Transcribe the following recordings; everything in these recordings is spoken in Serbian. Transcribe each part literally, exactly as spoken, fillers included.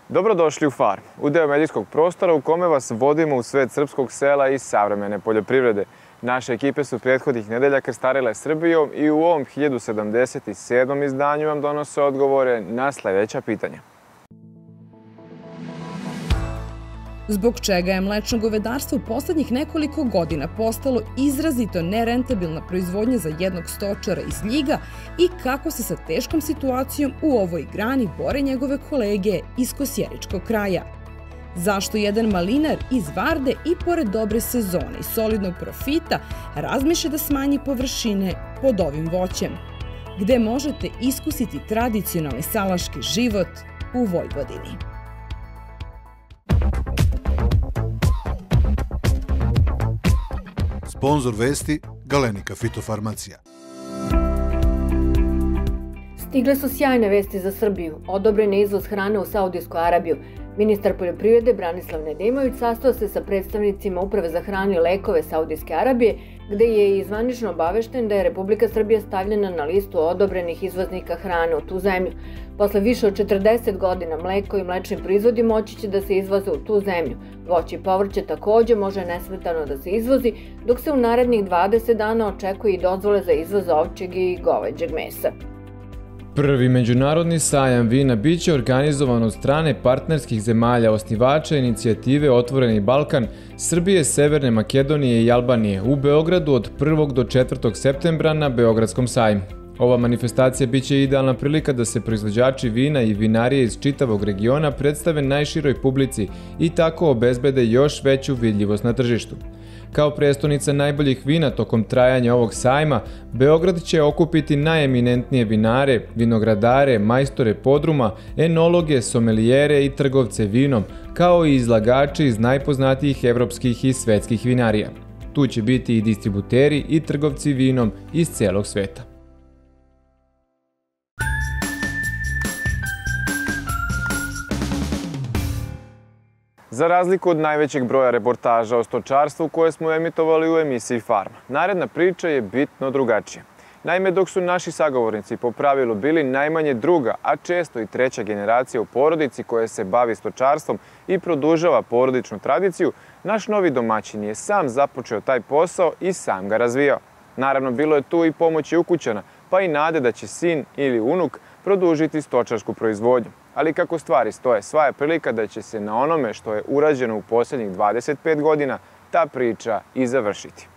Dobrodošli u Farm, u deo medijskog prostora u kome vas vodimo u svet srpskog sela i savremene poljoprivrede. Naše ekipe su prethodnih nedelja krstarile Srbijom i u ovom hiljadu sedamdeset sedmom izdanju vam donose odgovore na sledeća pitanja. Zbog čega je mlečno govedarstvo u poslednjih nekoliko godina postalo izrazito nerentabilna proizvodnja za jednog stočara iz Ljiga i kako se sa teškom situacijom u ovoj grani bore njegove kolege iz Kosjeričkog kraja? Zašto jedan malinar iz Varde i pored dobre sezone i solidnog profita razmišlja da smanji površine pod ovim voćem? Gde možete iskusiti tradicionalni salaški život u Vojvodini? Sponzor vesti Galenika fitofarmacija. Stigle su sjajne vesti za Srbiju. Odobren je izvoz hrane u Saudijsku Arabiju. Ministar poljoprivrede Branislav Nedimović sastao se sa predstavnicima Uprave za hranu i lekove Saudijske Arabije, gde je i zvanično obavešten da je Republika Srbija stavljena na listu odobrenih izvoznika hrane u tu zemlju. Posle više od četrdeset godina mleko i mlečni proizvodi moći će da se izvoze u tu zemlju. Voće i povrće takođe može nesmetano da se izvozi, dok se u narednih dvadeset dana očekuje i dozvole za izvoz ovčjeg i goveđeg mesa. Prvi međunarodni sajam vina biće organizovan od strane partnerskih zemalja osnivača inicijative Otvoreni Balkan, Srbije, Severne Makedonije i Albanije u Beogradu od prvog do četvrtog septembra na Beogradskom sajmu. Ova manifestacija biće idealna prilika da se proizvođači vina i vinarije iz čitavog regiona predstave najširoj publici i tako obezbede još veću vidljivost na tržištu. Kao prestonica najboljih vina tokom trajanja ovog sajma, Beograd će okupiti najeminentnije vinare, vinogradare, majstore podruma, enologe, somelijere i trgovce vinom, kao i izlagači iz najpoznatijih evropskih i svetskih vinarija. Tu će biti i distributeri i trgovci vinom iz celog sveta. Za razliku od najvećeg broja reportaža o stočarstvu koje smo emitovali u emisiji Farma, naredna priča je bitno drugačija. Naime, dok su naši sagovornici po pravilu bili najmanje druga, a često i treća generacija u porodici koja se bavi stočarstvom i produžava porodičnu tradiciju, naš novi domaćin je sam započeo taj posao i sam ga razvijao. Naravno, bilo je tu i pomoći ukućana, pa i nade da će sin ili unuk produžiti stočarsku proizvodnju. Ali kako stvari stoje, sva je prilika da će se na onome što je urađeno u posljednjih dvadeset pet godina ta priča i završiti.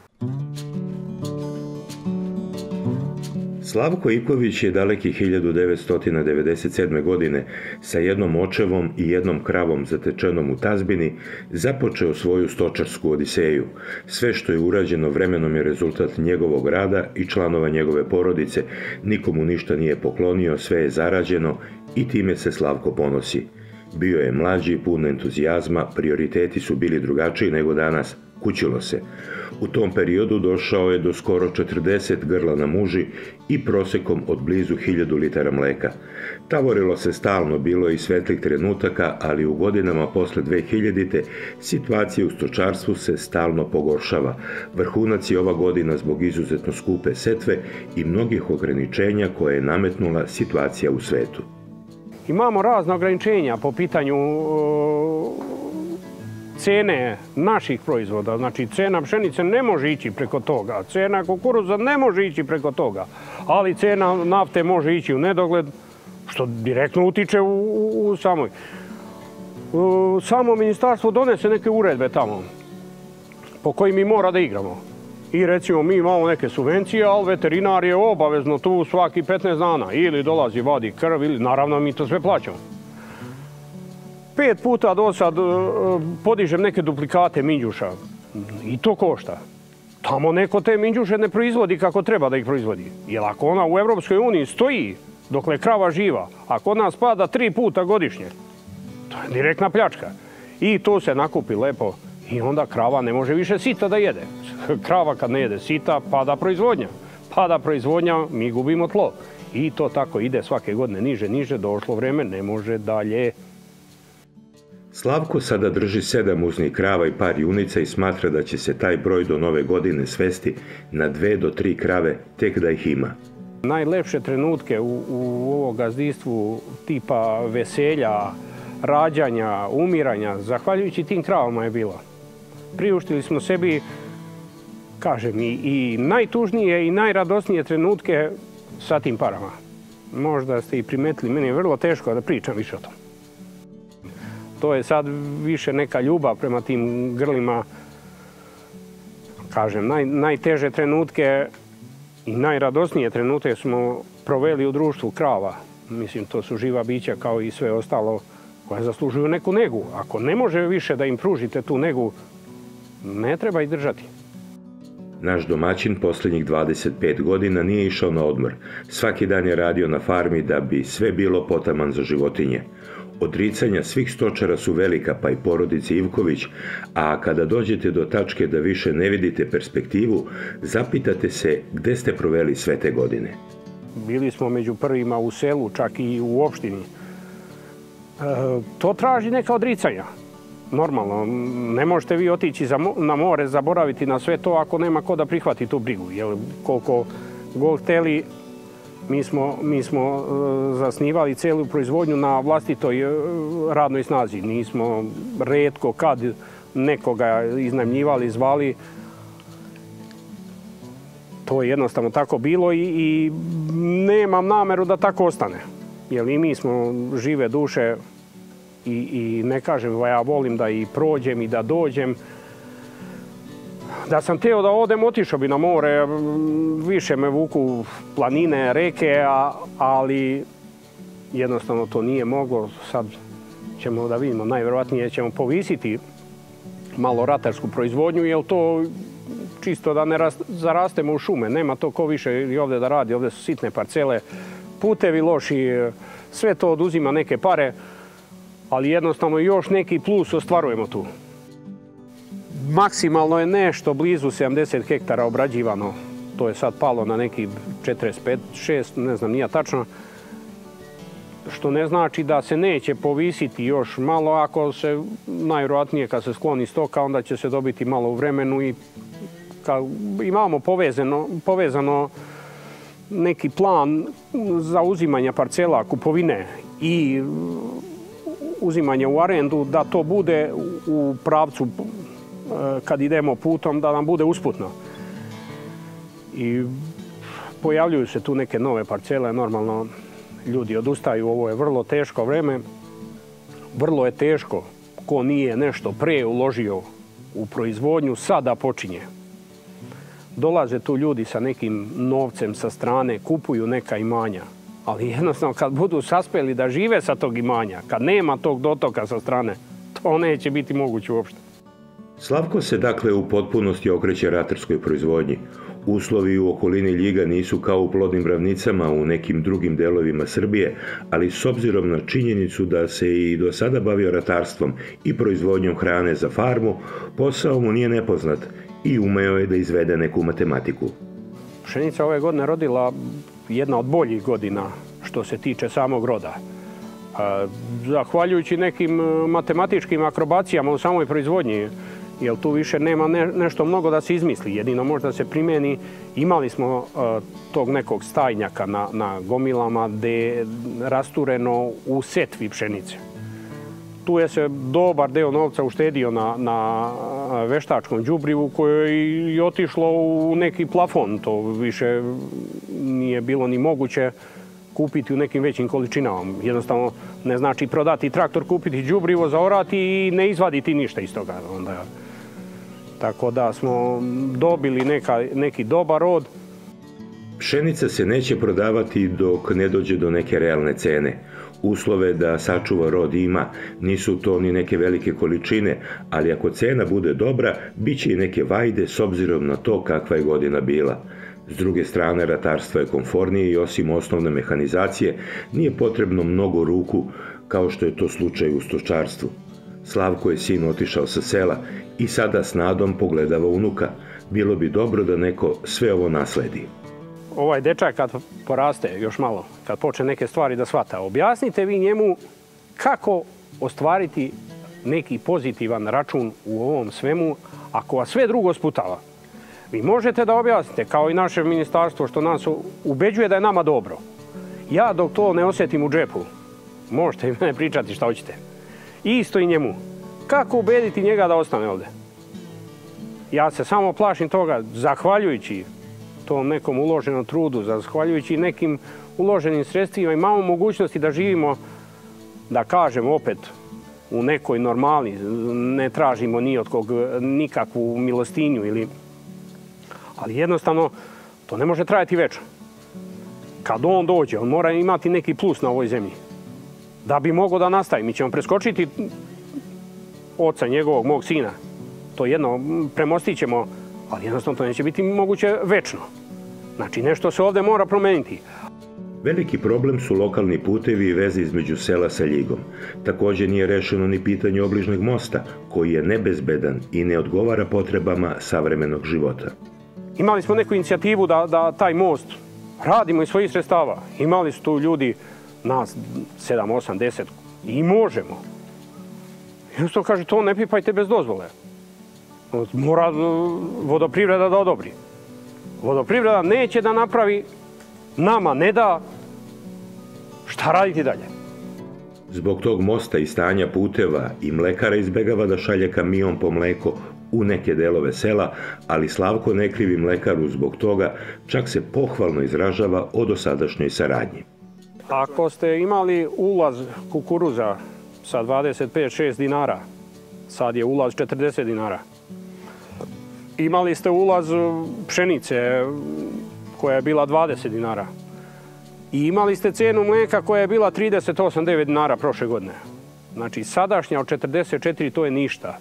Slavko Iković je daleki hiljadu devetsto devedeset sedme. godine sa jednom očevom i jednom kravom zatečenom u tazbini započeo svoju stočarsku odiseju. Sve što je urađeno vremenom je rezultat njegovog rada i članova njegove porodice, nikomu ništa nije poklonio, sve je zarađeno i time se Slavko ponosi. Bio je mlađi, pun entuzijazma, prioriteti su bili drugačiji nego danas, kućilo se. U tom periodu došao je do skoro četrdeset grla na muži i prosekom od blizu hiljadu litara mleka. Tavorilo se stalno, bilo je i svetlih trenutaka, ali u godinama posle dve hiljadite situacija u stočarstvu se stalno pogoršava. Vrhunac je ova godina zbog izuzetno skupe setve i mnogih ograničenja koje je nametnula situacija u svetu. Imamo razne ograničenja po pitanju cene naših proizvoda, znači cena pšenice ne može ići preko toga, cena kukuruza ne može ići preko toga, ali cena nafte može ići u nedogled, što direktno utiče u, u samoj. Samo ministarstvo donese neke uredbe tamo po kojim mi mora da igramo. I recimo mi imamo neke subvencije, ali veterinar je obavezno tu svaki petnaest dana. Ili dolazi, vadi krv, ili naravno mi to sve plaćamo. Pet puta do sad podižem neke duplikate minđuša i to košta. Tamo neko te minđuše ne proizvodi kako treba da ih proizvodi. Jer ako ona u Evropskoj uniji stoji dokle krava živa, a kod nas pada tri puta godišnje, to je direktna pljačka. I to se nakupi lepo i onda krava ne može više sita da jede. Krava kad ne jede sita, pada proizvodnja. Pada proizvodnja, mi gubimo tlo. I to tako ide svake godine niže, niže, došlo vreme, ne može dalje. Slavko sada drži sedam muznih krava i par junica i smatra da će se taj broj do nove godine svesti na dve do tri krave, tek da ih ima. Najlepše trenutke u, u ovom gazdinstvu tipa veselja, rađanja, umiranja, zahvaljujući tim kravama je bila. Priuštili smo sebi, kažem, i, i najtužnije i najradosnije trenutke sa tim parama. Možda ste i primetili, meni je vrlo teško da pričam više o tom. To je sad više neka ljubav prema tim grlima. Kažem, naj, najteže trenutke i najradosnije trenutke smo proveli u društvu krava. Mislim, to su živa bića kao i sve ostalo koje zaslužuju neku negu. Ako ne može više da im pružite tu negu, ne treba ih držati. Naš domaćin posljednjih dvadeset pet godina nije išao na odmor. Svaki dan je radio na farmi da bi sve bilo potaman za životinje. Odricanja svih stočara su velika, pa i porodice Ivković, a kada dođete do tačke da više ne vidite perspektivu, zapitate se gde ste proveli sve te godine. Bili smo među prvima u selu, čak i u opštini. E, to traži neka odricanja. Normalno, ne možete vi otići na more, zaboraviti na sve to ako nema ko da prihvati tu brigu. Jer koliko god hteli, mi smo, mi smo zasnivali celu proizvodnju na vlastitoj radnoj snazi. Nismo retko kad nekoga iznajmljivali, zvali. To je jednostavno tako bilo i, i nemam nameru da tako ostane. Jer i mi smo žive duše i, i ne kažem, ja volim da i prođem i da dođem. Da sam teo da odem, otišao bi na more, više me vuku planine, reke, a, ali jednostavno to nije moglo. Sad ćemo da vidimo, najvjerovatnije ćemo povisiti malo ratarsku proizvodnju, jer to čisto da ne zarastemo u šume. Nema to ko više i ovdje da radi, ovdje su sitne parcele, putevi loši, sve to oduzima neke pare, ali jednostavno još neki plus ostvarujemo tu. Maksimalno je nešto blizu sedamdeset hektara obrađivano. To je sad palo na neki četrdeset pet, šest, ne znam, nije tačno. Što ne znači da se neće povisiti još malo. Ako se, najvjerojatnije kad se skloni stoka, onda će se dobiti malo u vremenu i kad imamo povezano, povezano neki plan za uzimanje parcela, kupovine i uzimanje u arendu, da to bude u pravcu kad idemo putom, da nam bude usputno. I pojavljuju se tu neke nove parcele, normalno ljudi odustaju, ovo je vrlo teško vreme. Vrlo je teško ko nije nešto pre uložio u proizvodnju, sada počinje. Dolaze tu ljudi sa nekim novcem sa strane, kupuju neka imanja, ali jednostavno kad budu saspeli da žive sa tog imanja, kad nema tog dotoka sa strane, to neće biti moguće uopšte. Slavko se dakle u potpunosti okreće ratarskoj proizvodnji. Uslovi u okolini Ljiga nisu kao u plodnim ravnicama u nekim drugim delovima Srbije, ali s obzirom na činjenicu da se i do sada bavio ratarstvom i proizvodnjom hrane za farmu, posao mu nije nepoznat i umeo je da izvede neku matematiku. Pšenica ove godine rodila jedna od boljih godina što se tiče samog roda. Zahvaljujući nekim matematičkim akrobacijama u samoj proizvodnji, jer tu više nema ne, nešto mnogo da se izmisli. Jedino možda se primeni. Imali smo uh, tog nekog stajnjaka na, na gomilama gde je rastureno u setvi pšenice. Tu je se dobar deo novca uštedio na, na veštačkom đubrivu koje je i otišlo u neki plafon. To više nije bilo ni moguće kupiti u nekim većim količinama. Jednostavno ne znači prodati traktor, kupiti đubrivo, zaorati i ne izvaditi ništa iz toga. Onda, tako da smo dobili neka, neki dobar rod. Pšenica se neće prodavati dok ne dođe do neke realne cene. Uslove da sačuva rod ima, nisu to ni neke velike količine, ali ako cena bude dobra, bit će i neke vajde s obzirom na to kakva je godina bila. S druge strane, ratarstvo je komfornije i osim osnovne mehanizacije nije potrebno mnogo ruku kao što je to slučaj u stočarstvu. Slavko je sin otišao sa sela i sada s nadom pogledava unuka. Bilo bi dobro da neko sve ovo nasledi. Ovaj dečak kad poraste još malo, kad počne neke stvari da shvata, objasnite vi njemu kako ostvariti neki pozitivan račun u ovom svemu ako vas sve drugo sputava. Vi možete da objasnite, kao i naše ministarstvo što nas ubeđuje da je nama dobro. Ja dok to ne osjetim u džepu, možete i mene pričati šta hoćete. Isto i njemu. Kako ubediti njega da ostane ovde? Ja se samo plašim toga, zahvaljujući tom nekom uloženom trudu, zahvaljujući nekim uloženim sredstvima, imamo mogućnosti da živimo, da kažem opet, u nekoj normali, ne tražimo ni od kog nikakvu milostinju, ili... ali jednostavno to ne može trajati večno. Kad on dođe, on mora imati neki plus na ovoj zemlji. Da bi mogao da nastavi, mi ćemo preskočiti oca njegovog, mog sina. To jedno premostit ćemo, ali jednostavno to neće biti moguće večno. Znači, nešto se ovde mora promeniti. Veliki problem su lokalni putevi i veze između sela sa Ljigom. Također nije rešeno ni pitanje obližnjeg mosta, koji je nebezbedan i ne odgovara potrebama savremenog života. Imali smo neku inicijativu da, da taj most radimo iz svojih sredstava. Imali su tu ljudi, nas sedam, osam, deset, i možemo. Jednostavno kaže, to ne pipajte bez dozvole. Mora vodoprivreda da odobri. Vodoprivreda neće da napravi, nama ne da, šta raditi dalje? Zbog tog mosta i stanja puteva i mlekara izbegava da šalje kamion po mleko u neke delove sela, ali Slavko ne krivi mlekaru zbog toga, čak se pohvalno izražava o dosadašnjoj saradnji. Ako ste imali ulaz kukuruza sa dvadeset pet šest dinara, sad je ulaz četrdeset dinara. Imali ste ulaz pšenice koja je bila dvadeset dinara. I imali ste cenu mleka koja je bila trideset osam devet dinara prošle godine. Znači, sadašnja od četrdeset četiri to je ništa.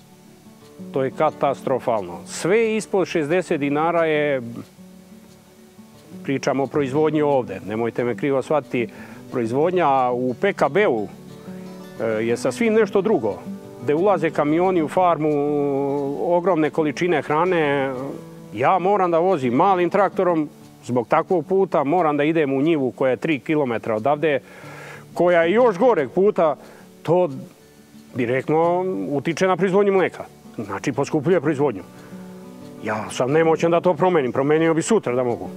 To je katastrofalno. Sve ispod šezdeset dinara je, pričamo o proizvodnji ovde, nemojte me krivo shvatiti, proizvodnja u P K B-u je sasvim nešto drugo. Gde ulaze kamioni u farmu, ogromne količine hrane, ja moram da vozim malim traktorom, zbog takvog puta moram da idem u njivu koja je tri kilometra odavde, koja je još goreg puta, to direktno utiče na proizvodnju mleka. Znači, poskupljuje proizvodnju. Ja sam nemoćan da to promenim, promenio bi sutra da mogu.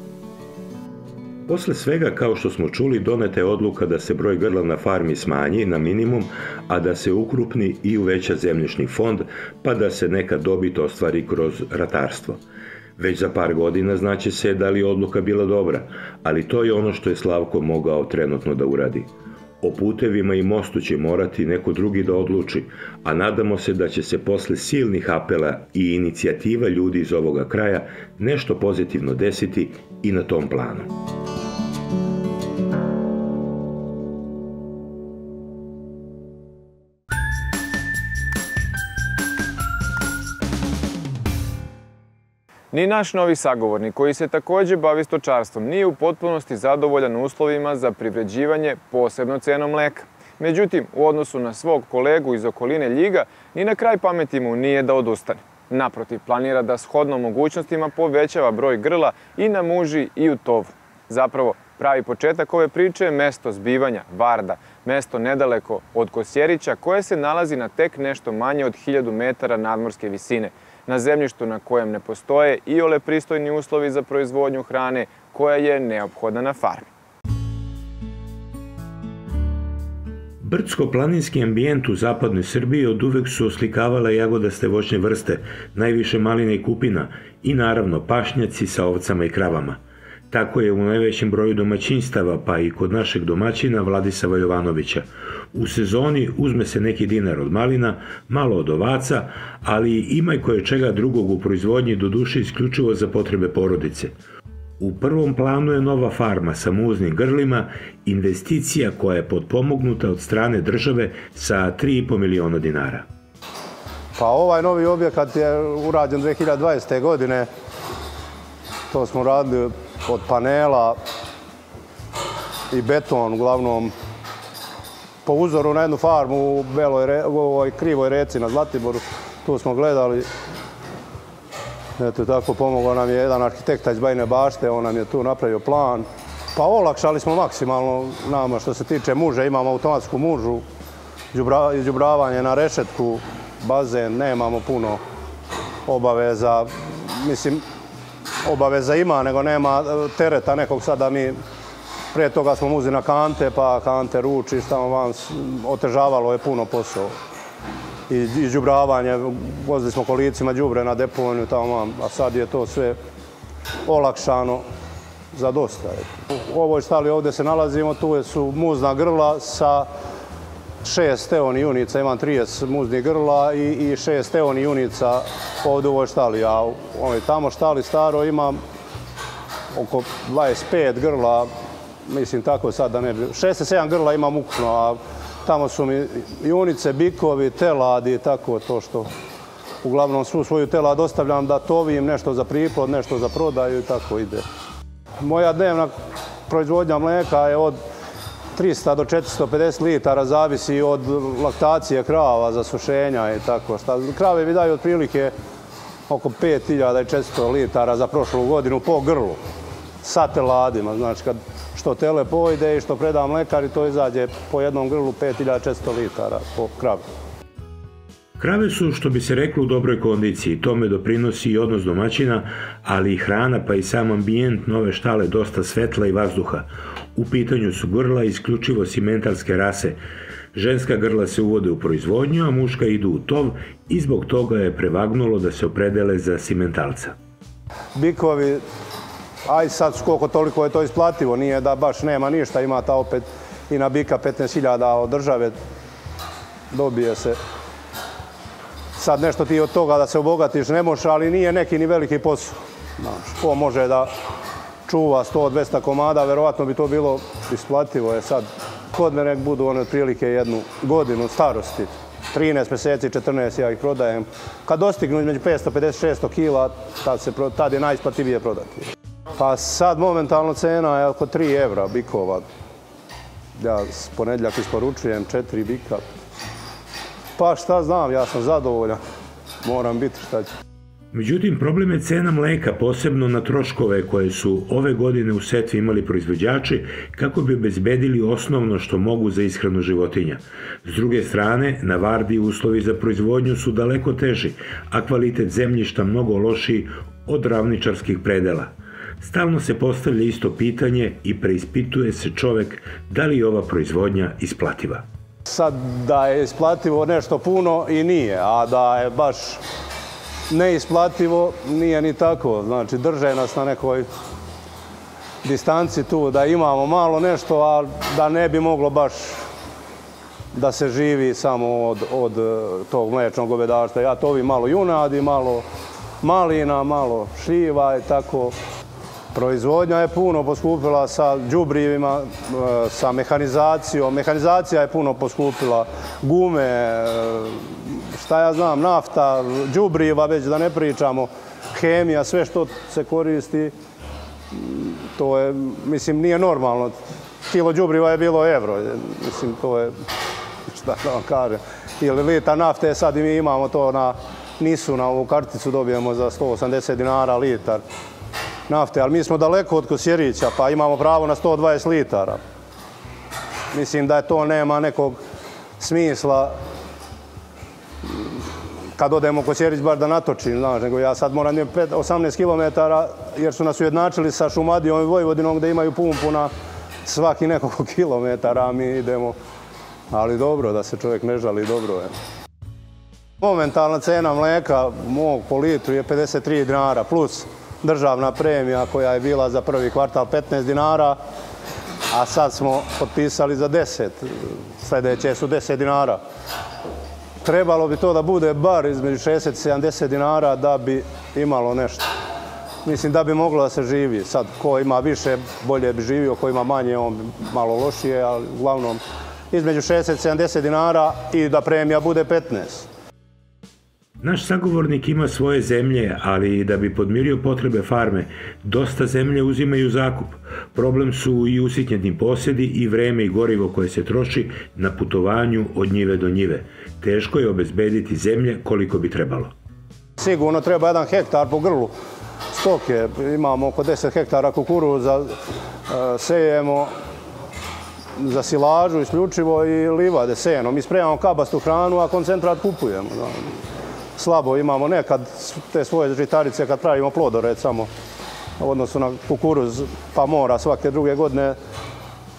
Posle svega, kao što smo čuli, doneta je odluka da se broj grla na farmi smanji na minimum, a da se ukrupni i uveća zemljišni fond, pa da se neka dobit ostvari kroz ratarstvo. Već za par godina znaće se da li je odluka bila dobra, ali to je ono što je Slavko mogao trenutno da uradi. O putevima i mostu će morati neko drugi da odluči, a nadamo se da će se posle silnih apela i inicijativa ljudi iz ovoga kraja nešto pozitivno desiti i na tom planu. Ni naš novi sagovornik, koji se takođe bavi stočarstvom, nije u potpunosti zadovoljan uslovima za privređivanje, posebno cenom mleka. Međutim, u odnosu na svog kolegu iz okoline Ljiga, ni na kraj pameti mu nije da odustane. Naprotiv, planira da shodno mogućnostima povećava broj grla i na muži i u tovu. Zapravo, pravi početak ove priče je mesto zbivanja, Varda, mesto nedaleko od Kosjerića, koje se nalazi na tek nešto manje od hiljadu metara nadmorske visine, na zemljištu na kojem ne postoje iole pristojni uslovi za proizvodnju hrane koja je neophodna na farmi. Brdsko-planinski ambijent u zapadnoj Srbiji od uvek su oslikavala jagodaste voćne vrste, najviše maline i kupina i naravno pašnjaci sa ovcama i kravama. Tako je u najvećem broju domaćinstava, pa i kod našeg domaćina Vladisava Jovanovića. U sezoni uzme se neki dinar od malina, malo od ovaca, ali ima i koje čega drugog u proizvodnji, do duše isključivo za potrebe porodice. U prvom planu je nova farma sa muznim grlima, investicija koja je potpomognuta od strane države sa tri i po miliona dinara. Pa ovaj novi objekat je urađen dve hiljade dvadesete. godine. To smo radili od panela i beton, uglavnom po uzoru na jednu farmu u Beloj, u ovoj Krivoj reci na Zlatiboru. Tu smo gledali. Eto, tako pomogao nam je jedan arhitekta iz Bajine Bašte, on nam je tu napravio plan. Pa olakšali smo maksimalno nama što se tiče muže, imamo automatsku mužu, izđubravanje na rešetku, bazen, nemamo puno obaveza. Mislim, obaveza ima, nego nema tereta nekog sad da mi Prije toga smo muzili na kante, pa kante ručiš, tamo vam otežavalo je puno posao. I đubravanje, vozili smo kolicima đubre na deponiju, tamo vam, a sad je to sve olakšano za dosta. U ovoj štali ovdje se nalazimo, tu su muzna grla sa šest eoni junica, imam trideset muznih grla i šest eoni junica ovdje u ovoj štali. A u ovoj tamo štali staro imam oko dvadeset pet grla, mislim tako sad da ne bi, šezdeset sedam grla imam ukupno, a tamo su mi junice, bikovi, teladi, tako to što uglavnom svu svoju telad ostavljam da tovim nešto za priplod, nešto za prodaju i tako ide. Moja dnevna proizvodnja mlijeka je od trista do četiristo pedeset litara, zavisi od laktacije krava, za sušenja i tako što. Krave mi daju otprilike oko pet hiljada četiristo litara za prošlu godinu po grlu sa teladima. Znači kad što tele pojde i što preda mlekar i to izađe po jednom grlu pet hiljada četiristo litara po kravi. Krave su, što bi se reklo, u dobroj kondiciji. Tome doprinosi i odnos domaćina, ali i hrana pa i sam ambijent nove štale dosta svetla i vazduha. U pitanju su grla isključivo simentalske rase. Ženska grla se uvode u proizvodnju, a muška idu u tov i zbog toga je prevagnulo da se opredele za simentalca. Bikovi, aj sad koliko toliko je to isplativo, nije da baš nema ništa, ima ta opet i na bika petnaest hiljada od države, dobije se. Sad nešto ti od toga da se obogatiš ne može, ali nije neki ni veliki posao. Ko može da čuva sto do dvesta komada, verovatno bi to bilo isplativo. Je sad, kod mene budu one otprilike jednu godinu starosti. trinaest mjeseci, četrnaest ja ih prodajem. Kad dostignu između petsto pedeset do šesto kila, tad je najisplativije prodati. Pa sad momentalno cena je oko tri evra bikova. Ja s ponedjeljak isporučujem četiri bika. Pa šta znam, ja sam zadovoljan. Moram biti šta ću. Međutim, problem je cena mleka, posebno na troškove koje su ove godine u setvi imali proizvođači kako bi obezbedili osnovno što mogu za ishranu životinja. S druge strane, na Vardi uslovi za proizvodnju su daleko teži, a kvalitet zemljišta mnogo lošiji od ravničarskih predela. Stalno se postavlja isto pitanje i preispituje se čovek da li je ova proizvodnja isplativa. Sad da je isplativo nešto puno i nije, a da je baš neisplativo nije ni tako. Znači drže nas na nekoj distanci tu da imamo malo nešto, a da ne bi moglo baš da se živi samo od, od tog mlečnog govedarstva. Ja tovim malo junadi, malo malina, malo šljiva i tako. Proizvodnja je puno poskupila sa đubrivima, sa mehanizacijom. Mehanizacija je puno poskupila, gume, šta ja znam, nafta, đubriva, već da ne pričamo, hemija, sve što se koristi, to je, mislim, nije normalno. Kilo đubriva je bilo evro, mislim, to je, šta da vam kažem, ili litra nafte, sad i mi imamo to na nisu, na ovu karticu dobijemo za sto osamdeset dinara litar nafte, ali mi smo daleko od Kosjerića, pa imamo pravo na sto dvadeset litara. Mislim da je to nema nekog smisla kad odemo u Kosjerić bar da natočim, znaš, nego ja sad moram osamnaest kilometara jer su nas ujednačili sa Šumadijom i Vojvodinom gde imaju pumpu na svaki nekoliko kilometara, a mi idemo, ali dobro, da se čovjek ne žali, dobro je. Momentalna cena mleka mog po litru je pedeset tri dinara plus državna premija koja je bila za prvi kvartal petnaest dinara, a sad smo potpisali za deset, sljedeće su deset dinara. Trebalo bi to da bude bar između šezdeset i sedamdeset dinara da bi imalo nešto. Mislim da bi moglo da se živi. Sad, ko ima više, bolje bi živio, ko ima manje, on bi malo lošije, ali uglavnom između šezdeset i sedamdeset dinara i da premija bude petnaest. Naš sagovornik ima svoje zemlje, ali da bi podmirio potrebe farme, dosta zemlje uzimaju zakup. Problem su i usitnjeni posjedi i vreme i gorivo koje se troši na putovanju od njive do njive. Teško je obezbediti zemlje koliko bi trebalo. Sigurno treba jedan hektar po grlu stoke. Imamo oko deset hektara kukuruza, sejemo za silažu isključivo i livade sejeno. Mi spremamo kabastu hranu, a koncentrat kupujemo. Slabo imamo nekad te svoje žitarice kad pravimo plodored samo u odnosu na kukuruz, pa mora svake druge godine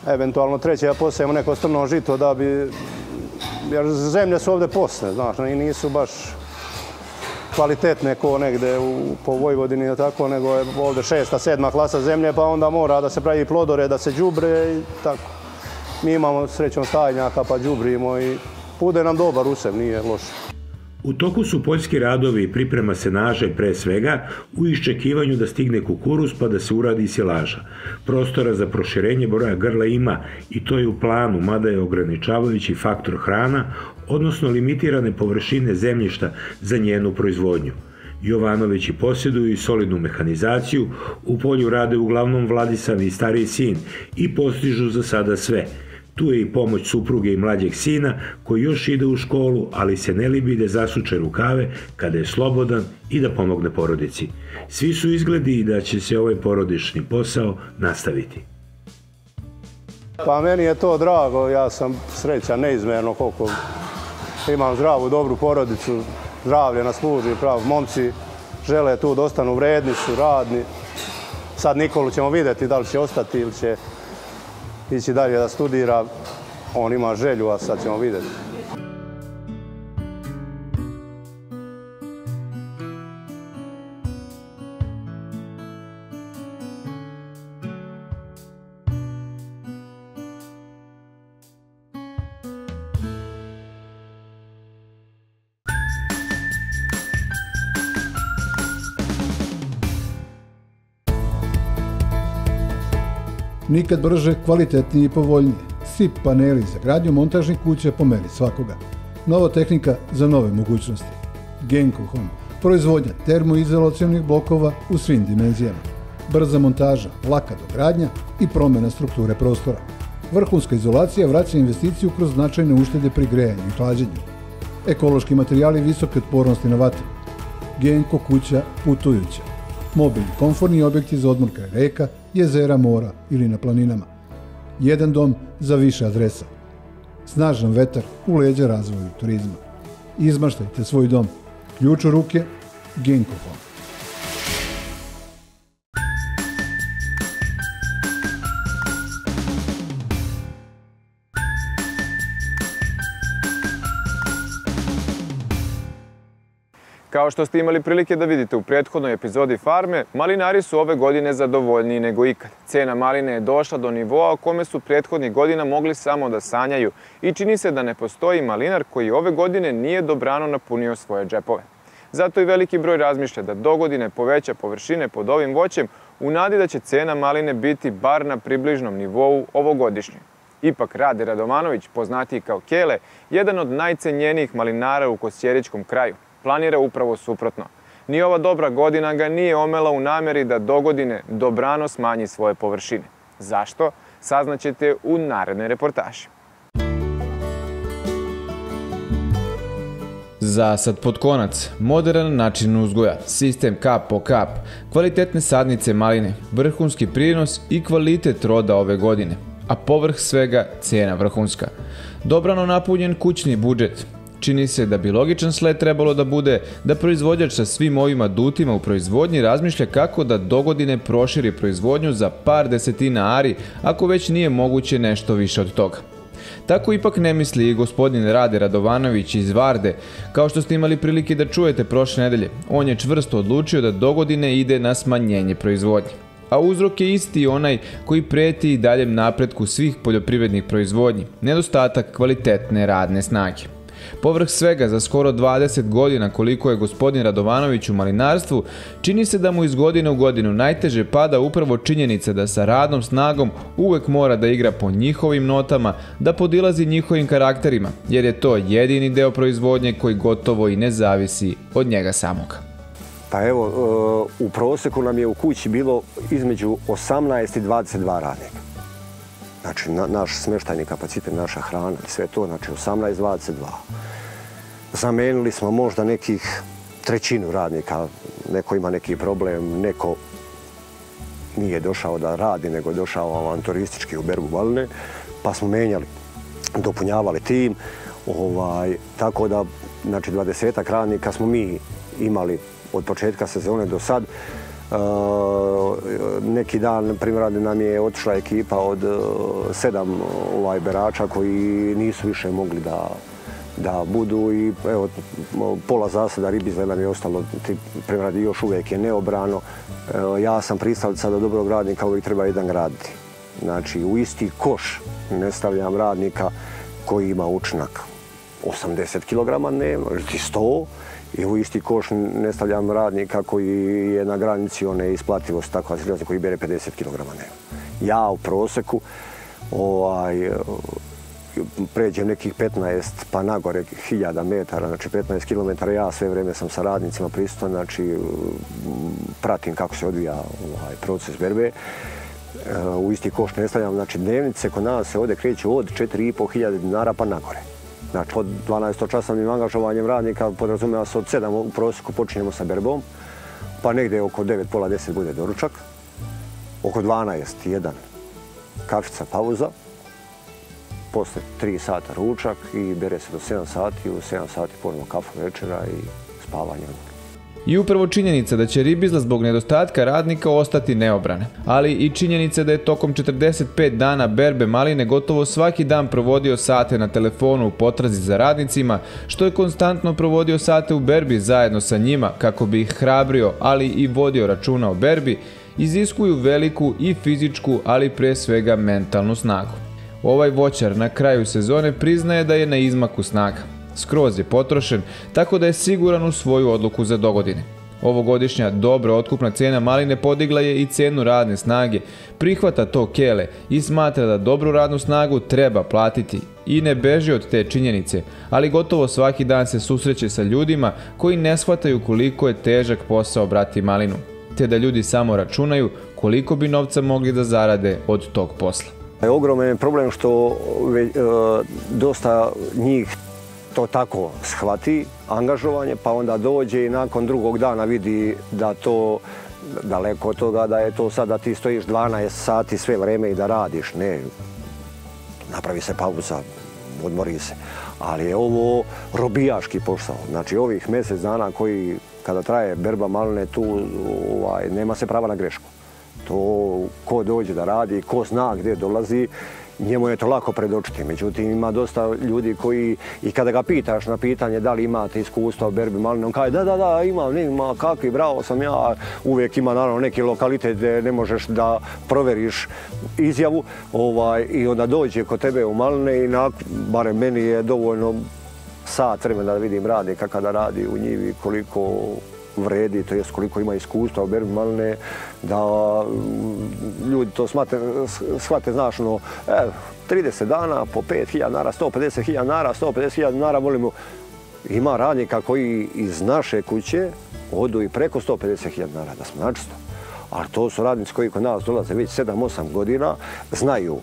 eventualno treće da posijemo neko strno žito da bi, jer zemlje su ovdje posne, znaš, i nisu baš kvalitetne ko negde po Vojvodini, tako, nego je ovdje šesta, sedma klasa zemlje, pa onda mora da se pravi plodore, da se đubre i tako. Mi imamo srećom stajnjaka, pa đubrimo i bude nam dobar usev, nije loše. U toku su poljski radovi i priprema senaže pre svega u iščekivanju da stigne kukuruz pa da se uradi silaža. Prostora za proširenje broja grla ima i to je u planu, mada je ograničavajući faktor hrana, odnosno limitirane površine zemljišta za njenu proizvodnju. Jovanovići posjeduju i solidnu mehanizaciju, u polju rade uglavnom Vladisav i stariji sin i postižu za sada sve. Tu je i pomoć supruge i mlađeg sina koji još ide u školu, ali se ne libi da zasuče rukave kada je slobodan i da pomogne porodici. Svi su izgledi i da će se ovaj porodični posao nastaviti. Pa meni je to drago, ja sam srećan neizmjerno koliko imam zdravu, dobru porodicu, zdravlje nas služi, pravo, momci žele tu da ostanu, vredni su, radni. Sad Nikolu ćemo vidjeti da li će ostati ili će ići dalje da studira, on ima želju, a sad ćemo vidjeti. Nikad brže, kvalitetnije i povoljnije. S I P paneli za gradnju montažnih kuća po meri svakoga. Nova tehnika za nove mogućnosti. Genco Home. Proizvodnja termoizolacionih blokova u svim dimenzijama. Brza montaža, laka dogradnja i promjena strukture prostora. Vrhunska izolacija vraća investiciju kroz značajne uštede pri grejanju i hlađenju. Ekološki materijali visoke otpornosti na vatru. Genco kuća putujuća. Mobilni, komforni objekti za odmor kraj reka, jezera, mora ili na planinama. Jedan dom za više adresa. Snažan vetar u leđa razvoju turizma. Izmaštajte svoj dom. Ključ u ruke, Genco Home. Kao što ste imali prilike da vidite u prethodnoj epizodi Farme, malinari su ove godine zadovoljniji nego ikad. Cena maline je došla do nivoa o kome su prethodnih godina mogli samo da sanjaju i čini se da ne postoji malinar koji ove godine nije dobrano napunio svoje džepove. Zato i veliki broj razmišlja da dogodine poveća površine pod ovim voćem u nadi da će cena maline biti bar na približnom nivou ovogodišnjoj. Ipak Rade Radovanović, poznatiji kao Kele, jedan od najcenjenijih malinara u Kosjeričkom kraju, planira upravo suprotno. Ni ova dobra godina ga nije omela u nameri da dogodine dobrano smanji svoje površine. Zašto? Saznaćete u narednoj reportaži. Zasad pod konac, modern način uzgoja, sistem kap po kap, kvalitetne sadnice maline, vrhunski prinos i kvalitet roda ove godine, a povrh svega cena vrhunska. Dobrano napunjen kućni budžet. Čini se da bi logičan sled trebalo da bude da proizvođač sa svim ovim adutima u proizvodnji razmišlja kako da dogodine proširi proizvodnju za par desetina ari, ako već nije moguće nešto više od toga. Tako ipak ne misli i gospodin Rade Radovanović iz Varde. Kao što ste imali prilike da čujete prošle nedelje, on je čvrsto odlučio da dogodine ide na smanjenje proizvodnje. A uzrok je isti onaj koji preti i daljem napretku svih poljoprivrednih proizvodnji, nedostatak kvalitetne radne snage. Povrh svega, za skoro dvadeset godina koliko je gospodin Radovanović u malinarstvu, čini se da mu iz godine u godinu najteže pada upravo činjenica da sa radnom snagom uvek mora da igra po njihovim notama, da podilazi njihovim karakterima, jer je to jedini deo proizvodnje koji gotovo i ne zavisi od njega samoga. Pa evo, u proseku nam je u kući bilo između osamnaest i dvadeset dva radnika. Znači, naš smještajni kapacitet, naša hrana i sve to, znači osamnaest dvadeset dva. Zamenili smo možda nekih trećinu radnika, neko ima neki problem, neko nije došao da radi, nego je došao avanturistički u berbu baline, pa smo menjali, dopunjavali tim, ovaj, tako da, znači, dvadesetak radnika smo mi imali od početka sezone do sad. Neki dan, primjer, nam je otišla ekipa od sedam berača koji nisu više mogli da budu i evo, pola zasada ribizle nam je ostalo, primjer, još uvijek je neobrano. Ja sam pristalica da dobrog radnika uvijek treba jedan graditi. Znači, u isti koš ne stavljam radnika koji ima učinak osamdeset kilograma dnevno, ili sto, i u isti koš ne stavljam radnika koji je na granici one isplativosti, takva seriozna, koji bere pedeset kilograma dnevno. Ja u proseku ovaj, pređem nekih petnaest pa nagore hiljada metara, znači petnaest kilometara, ja sve vreme sam sa radnicima prisutan, znači pratim kako se odvija ovaj, proces berbe. U isti koš ne stavljam, znači dnevnice kod nas se ovdje kreću od četiri i po hiljade dinara pa nagore. Znači, od dvanaestočasovnim angažovanjem radnika podrazumijeva se od sedam u prosjeku počinjemo sa berbom, pa negdje oko devet, pola deset bude doručak, oko dvanaest, jedan kafica, pauza, posle tri sata ručak i bere se do sedam sati, u sedam sati ponovno kafu večera i spavanje. I upravo činjenica da će ribizla zbog nedostatka radnika ostati neobrana, ali i činjenica da je tokom četrdeset pet dana berbe maline gotovo svaki dan provodio sate na telefonu u potrazi za radnicima, što je konstantno provodio sate u berbi zajedno sa njima kako bi ih hrabrio, ali i vodio računa o berbi, iziskuju veliku i fizičku, ali pre svega mentalnu snagu. Ovaj voćar na kraju sezone priznaje da je na izmaku snaga. Skroz je potrošen, tako da je siguran u svoju odluku za dogodine. Ovogodišnja dobra otkupna cena maline podigla je i cenu radne snage, prihvata to Kele i smatra da dobru radnu snagu treba platiti i ne beži od te činjenice, ali gotovo svaki dan se susreće sa ljudima koji ne shvataju koliko je težak posao brati malinu, te da ljudi samo računaju koliko bi novca mogli da zarade od tog posla. Ogroman je problem što dosta njih to tako shvati, angažovanje, pa onda dođe i nakon drugog dana vidi da to daleko od toga da je to sad da ti stojiš dvanaest sati sve vreme i da radiš. Ne, napravi se pauza, odmori se. Ali je ovo robijaški posao. Znači ovih mjesec dana koji kada traje berba maline tu ovaj, nema se prava na grešku. To ko dođe da radi, ko zna gdje dolazi, njemu je to lako predočiti. Međutim, ima dosta ljudi koji, i kada ga pitaš na pitanje da li imate iskustva u berbi maline, on kaže da, da, da, imam, nema, kakvi, bravo sam ja. Uvijek ima naravno neki lokalitet gdje ne možeš da proveriš izjavu ovaj, i onda dođe kod tebe u maline i barem meni je dovoljno sat vremena da vidim radnika kada radi u njivi, koliko vredi, to jest koliko ima iskustva u berbi maline, da ljudi to shvate, znaš, ono, trideset dana po pet hiljada dinara, sto pedeset hiljada dinara, sto pedeset hiljada dinara, volimo, ima radnika koji iz naše kuće odu i preko sto pedeset hiljada dinara, da smo načisto. Ali to su radnici koji kod nas dolaze već sedam osam godina, znaju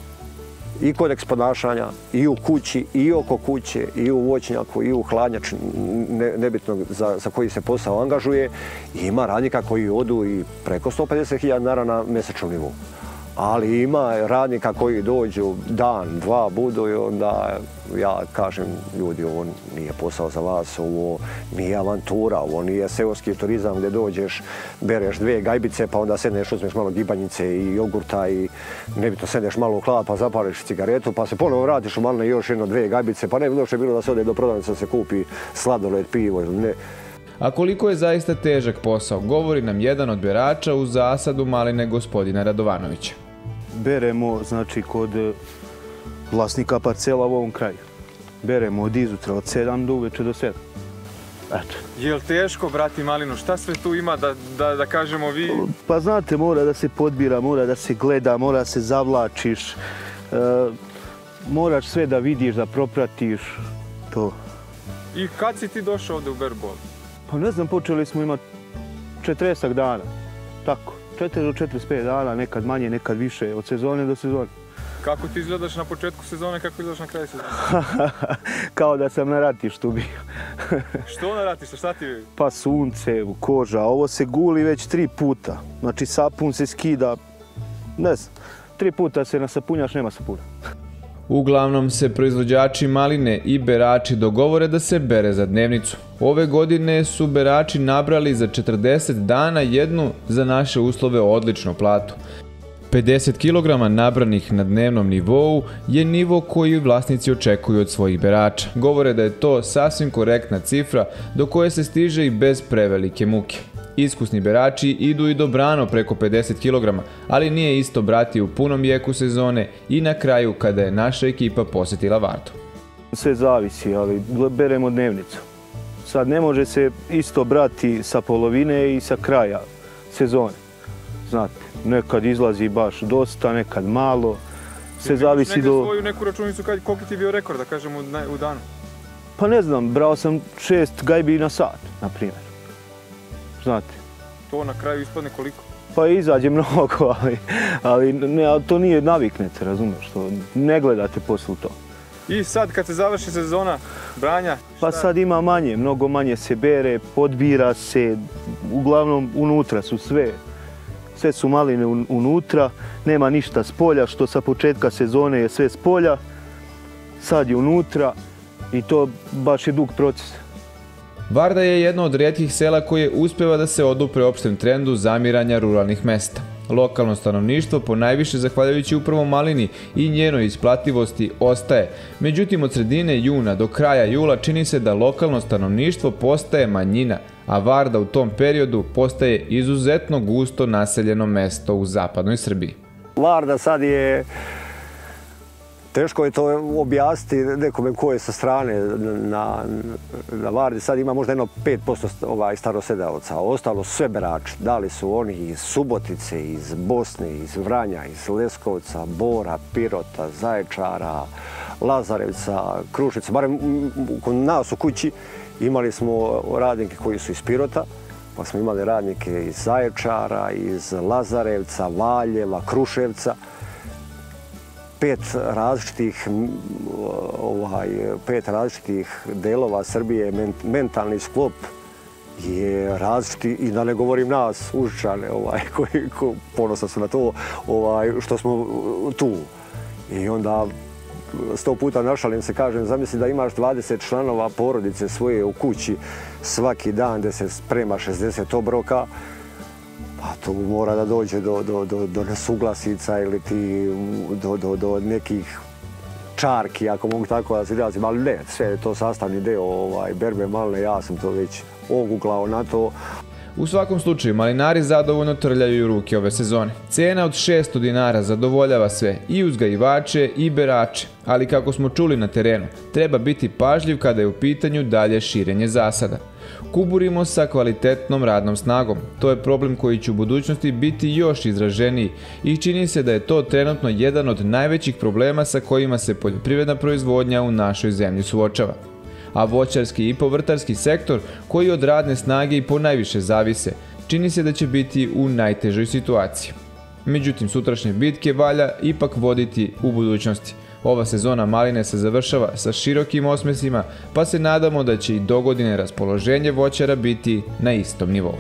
i kodeks ponašanja, i u kući, i oko kuće, i u voćnjaku, i u hladnjači, nebitno za koji se posao angažuje. Ima radnika koji odu i preko sto pedeset hiljada dinara na mjesečnom nivou. Ali ima radnika koji dođu dan, dva budu i onda ja kažem ljudi, ovo nije posao za vas, ovo nije avantura, ovo nije seoski turizam gdje dođeš, bereš dvije gajbice pa onda sedneš, uzmeš malo gibanjice i jogurta i nebitno sedneš malo u hlad pa zapališ cigaretu pa se ponovo vratiš u maline još jedno dvije gajbice pa ne bi došlo bilo da se ode do prodavnice da se kupi sladoled, pivo ili ne. A koliko je zaista težak posao, govori nam jedan od berača u zasadu maline gospodina Radovanovića. Beremo, znači, kod vlasnika parcela u ovom kraju. Beremo od izutra od sedam do uveče do sedam. Eto. Je li teško brati malinu? Šta sve tu ima da, da, da kažemo vi? Pa znate, mora da se podbira, mora da se gleda, mora da se zavlačiš. E, moraš sve da vidiš, da propratiš to. I kad si ti došao ovdje u berbu? Pa ne znam, počeli smo imati četrdeset dana. Tako. četiri do četrdeset pet dana, nekad manje, nekad više, od sezone do sezone. Kako ti izgledaš na početku sezone, kako izgledaš na kraju sezone? Kao da sam na ratištu bio. Što na ratištu, šta ti je? Pa sunce, koža, ovo se guli već tri puta. Znači sapun se skida, ne znam, tri puta se nasapunjaš, nema sapuna. Uglavnom se proizvođači maline i berači dogovore da se bere za dnevnicu. Ove godine su berači nabrali za četrdeset dana jednu za naše uslove odličnu platu. pedeset kilograma nabranih na dnevnom nivou je nivo koji vlasnici očekuju od svojih berača. Govore da je to sasvim korektna cifra do koje se stiže i bez prevelike muke. Iskusni berači idu i dobrano preko pedeset kilograma, ali nije isto brati u punom jeku sezone i na kraju kada je naša ekipa posjetila Vardu. Sve zavisi, ali beremo dnevnicu. Sad ne može se isto brati sa polovine i sa kraja sezone. Znate, nekad izlazi baš dosta, nekad malo. Sve zavisi do... Negdje svoju neku računicu koliko ti je bio rekord, da kažem, u danu? Pa ne znam, brao sam šest gajbi na sat, na primjer. Znate. To na kraju ispadne koliko? Pa izađe mnogo, ali, ali, ne, ali to nije naviknete, razumiješ, to ne gledate poslije to. I sad kad se završi sezona branja? Pa sad ima manje, mnogo manje se bere, podbira se, uglavnom unutra su sve. Sve su maline unutra, nema ništa s polja, što sa početka sezone je sve s polja, sad je unutra i to baš je dug proces. Varda je jedno od rijetkih sela koje uspeva da se odupre opštem trendu zamiranja ruralnih mesta. Lokalno stanovništvo, ponajviše zahvaljujući upravo malini i njenoj isplativosti, ostaje. Međutim, od sredine juna do kraja jula čini se da lokalno stanovništvo postaje manjina, a Varda u tom periodu postaje izuzetno gusto naseljeno mesto u zapadnoj Srbiji. Varda sad je... Teško je to objasniti nekome ko je sa strane na, na Vardi. Sad ima možda jedno pet posto ovaj, starosedaoca, a ostalo sve berači. Da li su oni iz Subotice, iz Bosne, iz Vranja, iz Leskovca, Bora, Pirota, Zaječara, Lazarevca, Kruševca. Barem kod nas u kući imali smo radnike koji su iz Pirota, pa smo imali radnike iz Zaječara, iz Lazarevca, Valjeva, Kruševca. Pet različitih, ovaj, pet različitih delova Srbije, mentalni sklop je različiti i da ne govorim nas, Užičane, ovaj, koji, koji ponosno su na to ovaj, što smo tu. I onda sto puta našalim se, kažem, zamisli da imaš dvadeset članova porodice svoje u kući svaki dan gde se sprema šezdeset obroka, pa to mora da dođe do, do, do, do nesuglasica ili ti do, do, do nekih čarki, ako mogu tako da se izrazim, ali ne, sve je to sastavni deo ovaj, berbe maline, ja sam to već oguglao na to. U svakom slučaju, malinari zadovoljno trljaju ruke ove sezone. Cena od šesto dinara zadovoljava sve, i uzgajivače i berače, ali kako smo čuli na terenu, treba biti pažljiv kada je u pitanju dalje širenje zasada. Kuburimo sa kvalitetnom radnom snagom. To je problem koji će u budućnosti biti još izraženiji i čini se da je to trenutno jedan od najvećih problema sa kojima se poljoprivredna proizvodnja u našoj zemlji suočava. A voćarski i povrtarski sektor, koji od radne snage i ponajviše zavise, čini se da će biti u najtežoj situaciji. Međutim, sutrašnje bitke valja ipak voditi u budućnosti. Ova sezona maline se završava sa širokim osmesima, pa se nadamo da će i dogodine raspoloženje voćara biti na istom nivou.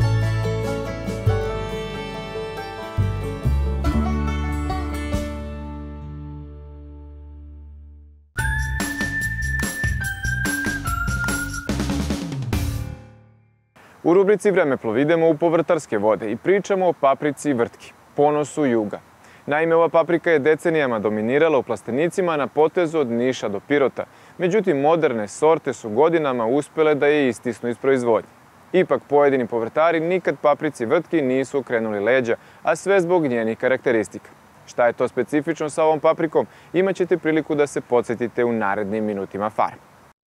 U rubrici Vremeplov idemo u povrtarske vode i pričamo o paprici i vrtki, ponosu juga. Naime, ova paprika je decenijama dominirala u plastenicima na potezu od Niša do Pirota. Međutim, moderne sorte su godinama uspele da je istisnu iz proizvodnje. Ipak, pojedini povrtari nikad paprici i vrtki nisu okrenuli leđa, a sve zbog njenih karakteristika. Šta je to specifično sa ovom paprikom, imat ćete priliku da se podsjetite u narednim minutima Farme.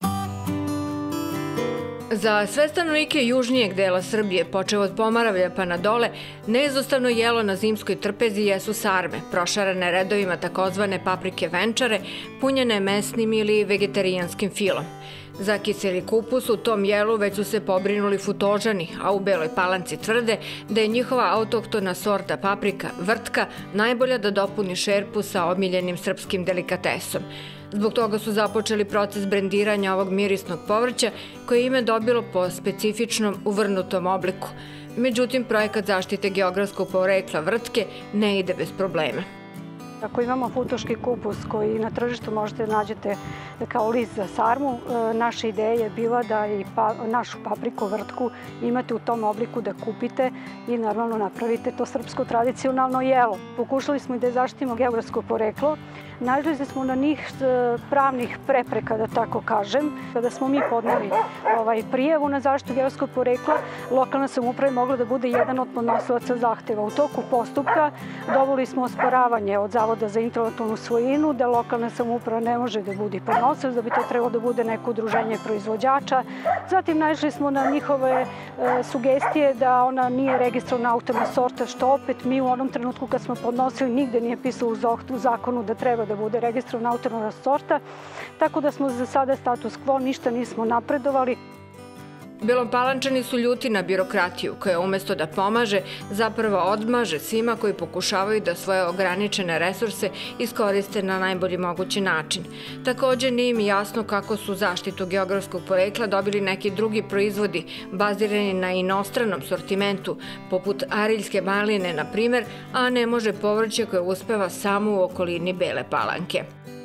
Za sve stanovnike južnijeg dela Srbije, počev od Pomoravlja pa na dole, neizostavno jelo na zimskoj trpezi jesu sarme, prošarane redovima takozvane paprike venčare, punjene mesnim ili vegetarijanskim filom. Za kiseli kupus u tom jelu već su se pobrinuli Futožani, a u Beloj Palanci tvrde da je njihova autohtona sorta paprika, vrtka, najbolja da dopuni šerpu sa omiljenim srpskim delikatesom. Zbog toga su započeli proces brendiranja ovog mirisnog povrća, koje je ime dobilo po specifičnom uvrnutom obliku. Međutim, projekat zaštite geografskog porekla vrtke ne ide bez problema. Ako imamo futoški kupus koji na tržištu možete nađete kao list za sarmu, naša ideja je bila da i pa, našu papriku, vrtku imate u tom obliku da kupite i normalno napravite to srpsko tradicionalno jelo. Pokušali smo i da zaštitimo geografsko poreklo. Naišli smo na njih pravnih prepreka, da tako kažem. Kada smo mi podneli ovaj, prijavu na zaštitu geografskog porekla, lokalna samouprava je mogla da bude jedan od podnosilaca zahteva. U toku postupka dobili smo osporavanje od Zavoda za intelektualnu svojinu, da lokalna samouprava ne može da bude podnosilac, da bi to trebalo da bude neko udruženje proizvođača. Zatim naišli smo na njihove e, sugestije da ona nije registrovana autohtona sorta, što opet mi u onom trenutku kad smo podnosili nigde nije pisalo u zakonu da treba da bude registrovana autohtona sorta, tako da smo za sada status quo, ništa nismo napredovali. Belopalančani su ljuti na birokratiju koja umesto da pomaže, zapravo odmaže svima koji pokušavaju da svoje ograničene resurse iskoriste na najbolji mogući način. Također nije im jasno kako su zaštitu geografskog porekla dobili neki drugi proizvodi bazirani na inostranom sortimentu, poput ariljske maline, na primer, a ne može povrće koje uspeva samo u okolini Bele Palanke.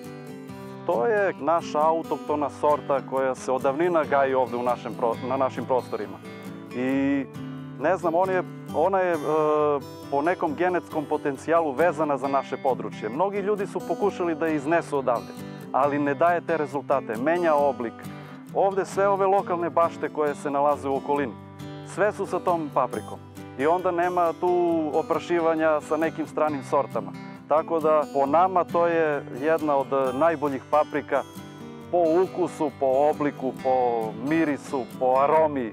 To je naša autohtona sorta koja se od davnina gaji ovde u našem, na našim prostorima. I ne znam, on je, ona je e, po nekom genetskom potencijalu vezana za naše područje. Mnogi ljudi su pokušali da je iznesu odavde, ali ne daje te rezultate, menja oblik. Ovde sve ove lokalne bašte koje se nalaze u okolini, sve su sa tom paprikom. I onda nema tu oprašivanja sa nekim stranim sortama. Tako da po nama to je jedna od najboljih paprika po ukusu, po obliku, po mirisu, po aromi.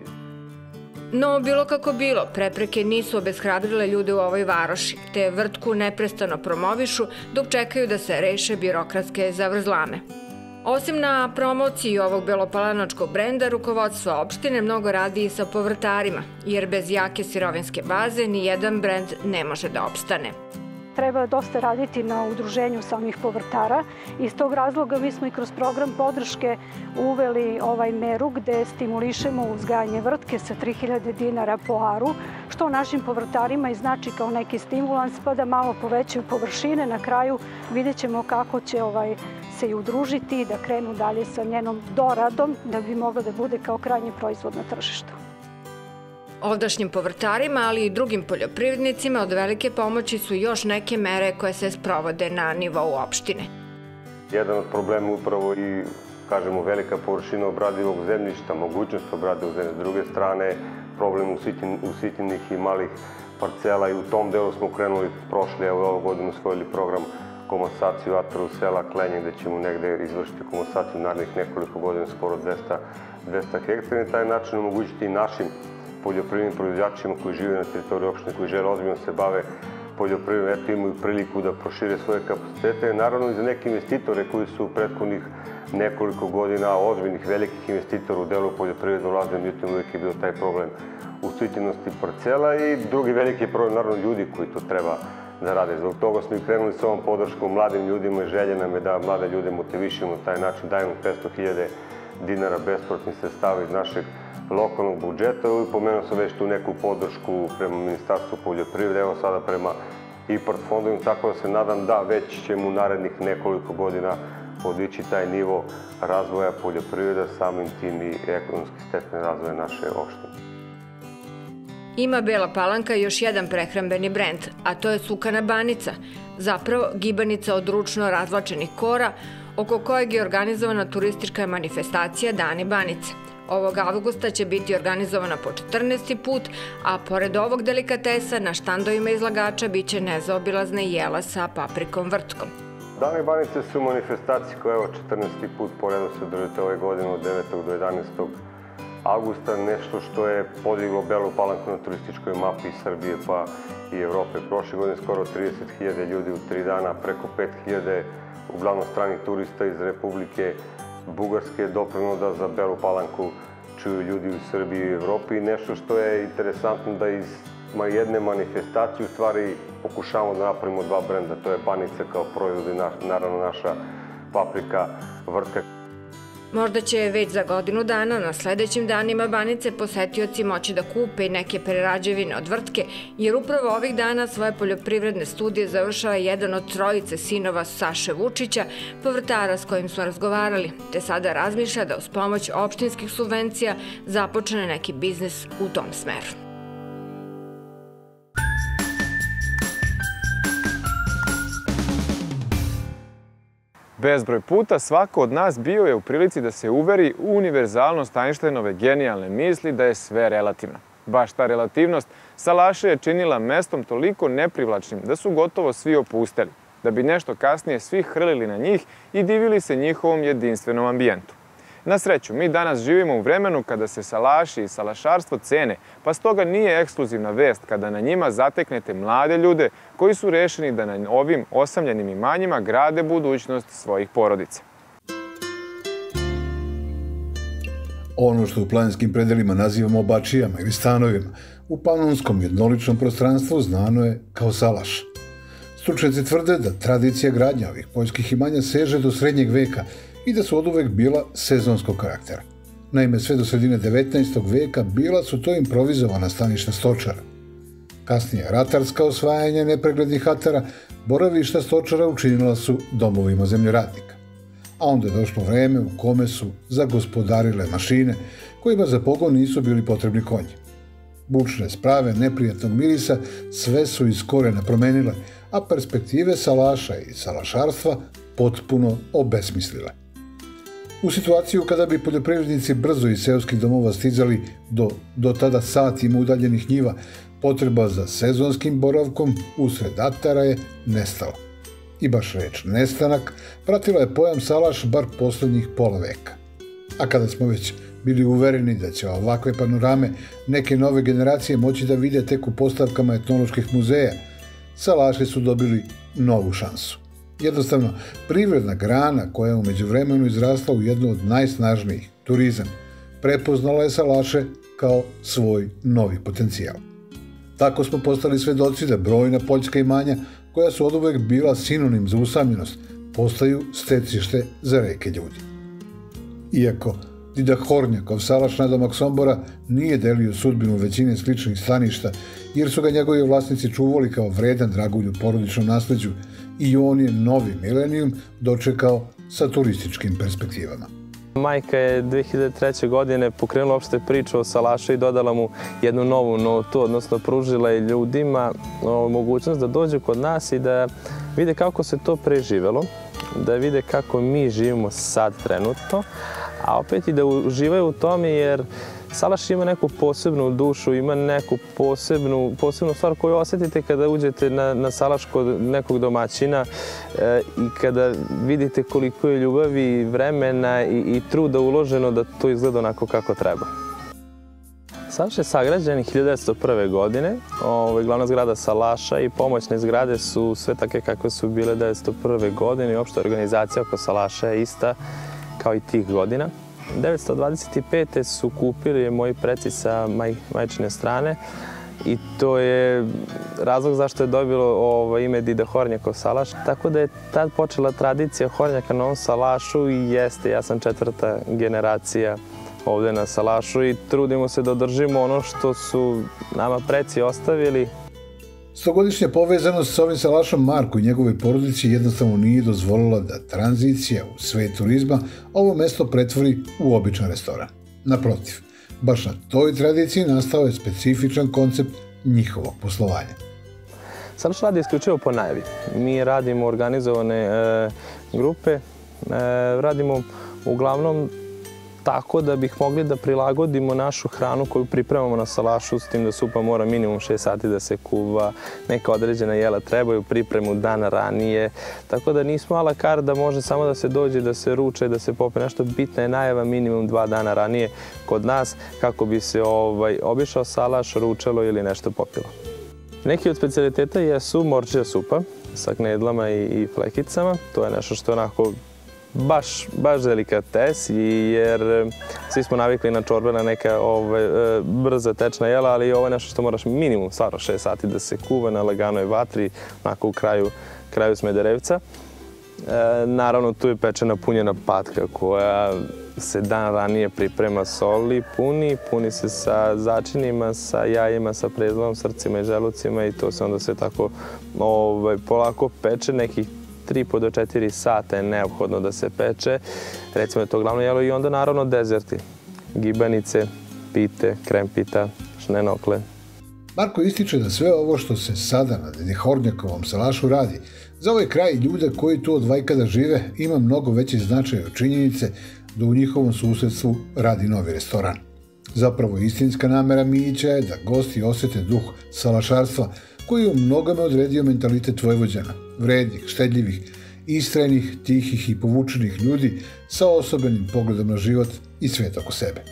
No, bilo kako bilo, prepreke nisu obeshrabrile ljude u ovoj varoši, te vrtku neprestano promovišu dok čekaju da se reše birokratske zavrzlame. Osim na promociji ovog belopalanačkog brenda, rukovodstvo opštine mnogo radi i sa povrtarima, jer bez jake sirovinske baze ni jedan brend ne može da opstane. Treba dosta raditi na udruženju samih povrtara. Iz tog razloga mi smo i kroz program podrške uveli ovaj meru gde stimulišemo uzgajanje vrtke sa tri hiljade dinara po aru, što našim povrtarima i znači kao neki stimulans pa da malo povećaju površine. Na kraju vidjet ćemo kako će ovaj, se i udružiti i da krenu dalje sa njenom doradom da bi mogla da bude kao krajnji proizvod na tržištu. Ovdašnjim povrtarima, ali i drugim poljoprivrednicima od velike pomoći su još neke mere koje se sprovode na nivou opštine. Jedan od problema upravo i, kažemo, velika površina obradivog zemljišta, mogućnost obradivog zemljišta. S druge strane, problem usitnjenih i malih parcela i u tom delu smo krenuli prošli, evo ovu godinu usvojili program komasaciju ataru sela Klenje, gde ćemo negde izvršiti komasaciju narednih nekoliko godina, skoro dvesta hektara, i taj način omogućiti i našim poljoprivrednim proizvođačima koji žive na teritoriji opštine, koji žele ozbiljno se bave poljoprivredom, eto imaju priliku da prošire svoje kapacitete. Naravno i za neke investitore koji su u prethodnih nekoliko godina, ozbiljnih velikih investitora u delu poljoprivrede dolaze, međutim uvijek je bio taj problem usitnjenosti parcela i drugi veliki problem, naravno, ljudi koji to treba da rade. Zbog toga smo i krenuli s ovom podrškom mladim ljudima i želje nam je da mlade ljude motivišemo na taj način, dajemo petsto hiljada dinara bespovratnih sredstava iz našeg lokalnog budžeta. Pomenuo sam već tu neku podršku prema Ministarstvu poljoprivrede, evo sada prema IPARD fondovima, tako da se nadam da već ćemo u narednih nekoliko godina podići taj nivo razvoja poljoprivrede, samim tim i ekonomski stepen razvoja naše opštine. Ima Bela Palanka još jedan prehrambeni brend, a to je sukana banica, zapravo gibanica od ručno razvlačenih kora, oko kojeg je organizovana turistička manifestacija Dani Banice. Ovog avgusta će biti organizovana po četrnaesti put, a pored ovog delikatesa na štandovima izlagača biće nezaobilazna jela sa paprikom vrtkom. Dani Banice su manifestacije koje evo četrnaesti put po redu se održite ove godine od devetog do jedanaestog avgusta, nešto što je podiglo Belu Palanku na turističkoj mapi Srbije pa i Evrope. Prošle godine skoro trideset hiljada ljudi u tri dana, preko pet hiljada uglavnom stranih turista iz Republike Bugarske je dopremno da za Belu Palanku čuju ljudi u Srbiji i Evropi i nešto što je interesantno da iz jedne manifestacije u stvari pokušavamo da napravimo dva brenda. To je banica kao proizvod i naravno naša paprika vrtka. Možda će već za godinu dana na sledećim danima Banice posetioci moći da kupe i neke prerađevine od vrtke, jer upravo ovih dana svoje poljoprivredne studije završava jedan od trojice sinova Saše Vučića, povrtara s kojim smo razgovarali, te sada razmišlja da uz pomoć opštinskih subvencija započne neki biznis u tom smeru. Bezbroj puta svako od nas bio je u prilici da se uveri u univerzalnost Einsteinove genijalne misli da je sve relativno. Baš ta relativnost salaše je činila mestom toliko neprivlačnim da su gotovo svi opusteli, da bi nešto kasnije svi hrlili na njih i divili se njihovom jedinstvenom ambijentu. Na sreću, mi danas živimo u vremenu kada se salaši i salašarstvo cene, pa stoga nije ekskluzivna vest kada na njima zateknete mlade ljude koji su rešeni da na ovim osamljenim imanjima grade budućnost svojih porodica. Ono što u planinskim predelima nazivamo bačijama ili stanovima, u panonskom jednoličnom prostranstvu znano je kao salaš. Stručnjaci tvrde da tradicija gradnja ovih poljskih imanja seže do srednjeg veka i da su oduvek bila sezonskog karaktera. Naime, sve do sredine devetnaestog veka bila su to improvizovana staništa stočara. Kasnije ratarska osvajanja nepreglednih hatara, boravišta stočara učinila su domovima zemljoradnika. A onda je došlo vreme u kome su zagospodarile mašine kojima za pogon nisu bili potrebni konji. Bučne sprave neprijatnog mirisa sve su iz korena promenile, a perspektive salaša i salašarstva potpuno obesmislile. U situaciju kada bi poljoprivrednici brzo iz seoskih domova stizali do, do tada satima udaljenih njiva, potreba za sezonskim boravkom usred atara je nestala. I baš reč nestanak pratila je pojam salaš bar poslednjih pola veka. A kada smo već bili uvereni da će ovakve panorame neke nove generacije moći da vide tek u postavkama etnoloških muzeja, salaši su dobili novu šansu. Jednostavno, privredna grana koja je u međuvremenu izrasla u jednu od najsnažnijih, turizam, prepoznala je salaše kao svoj novi potencijal. Tako smo postali svedoci da brojna poljska imanja, koja su oduvek bila sinonim za usamljenost, postaju stecište za reke ljudi. Iako Dida Hornjakov salaš nadomak Sombora nije delio sudbinu većine sličnih staništa, jer su ga njegovi vlasnici čuvali kao vredan dragulj u porodičnom nasleđu, i on je novi milenijum dočekao sa turističkim perspektivama. Majka je dve hiljade treće. godine pokrenula uopšte priču o salašu i dodala mu jednu novu notu, odnosno pružila je ljudima mogućnost da dođu kod nas i da vide kako se to preživelo, da vide kako mi živimo sad trenutno, a opet i da uživaju u tome jer salaš ima neku posebnu dušu, ima neku posebnu, posebnu stvar koju osjetite kada uđete na, na salaš kod nekog domaćina e, i kada vidite koliko je ljubavi, vremena i, i truda uloženo da to izgleda onako kako treba. Salaš je sagrađen hiljadu devetsto prve. godine. Ovo, glavna zgrada salaša i pomoćne zgrade su sve take kakve su bile devetsto prve. godine i opšta organizacija oko salaša je ista kao i tih godina. devetsto dvadeset pete. su kupili moji preci sa maj, majčine strane i to je razlog zašto je dobilo ovo ime Dida Hornjakov salaš. Tako da je tad počela tradicija Hornjaka na ovom salašu i jeste, ja sam četvrta generacija ovde na salašu i trudimo se da održimo ono što su nama preci ostavili. Stogodišnja povezanost sa ovim salašom Marku i njegove porodici jednostavno nije dozvolila da tranzicija u svet turizma ovo mesto pretvori u običan restoran. Naprotiv, baš na toj tradiciji nastao je specifičan koncept njihovog poslovanja. Salaš radi isključivo po najavi. Mi radimo organizovane e, grupe, e, radimo uglavnom tako da bih mogli da prilagodimo našu hranu koju pripremamo na salašu, s tim da supa mora minimum šest sati da se kuva, neka određena jela trebaju pripremu dan ranije, tako da nismo a la carte da može samo da se dođe, da se ruče, da se popne nešto. Bitna je najava minimum dva dana ranije kod nas kako bi se ovaj, obišao salaš, ručalo ili nešto popilo. Neki od specijaliteta jesu morčija supa sa knedlama i, i flekicama. To je nešto što je onako baš, baš delikates, jer svi smo navikli na čorbe, na neka ove, brza tečna jela, ali ovo je nešto što moraš minimum stvarno šest sati da se kuva na laganoj vatri, onako u kraju, kraju Smederevca. Naravno, tu je pečena punjena patka koja se dan ranije priprema soli, puni, puni se sa začinima, sa jajima, sa prezlom, srcima i želucima i to se onda sve tako polako peče. Nekih tri do četiri sata je neophodno da se peče. Recimo je to glavno jelo i onda naravno dezerti. Gibanice, pite, krempita, šnenokle. Marko ističe da sve ovo što se sada na Didihornjakovom salašu radi, za ovaj kraj ljude koji tu od vajkada žive ima mnogo veći značaj od činjenice da u njihovom susedstvu radi novi restoran. Zapravo istinska namera Mijića je da gosti osjete duh salašarstva koji je u mnogome odredio mentalitet Vojvođana, vrednih, štedljivih, istrajnih, tihih i povučenih ljudi sa osobenim pogledom na život i svet oko sebe.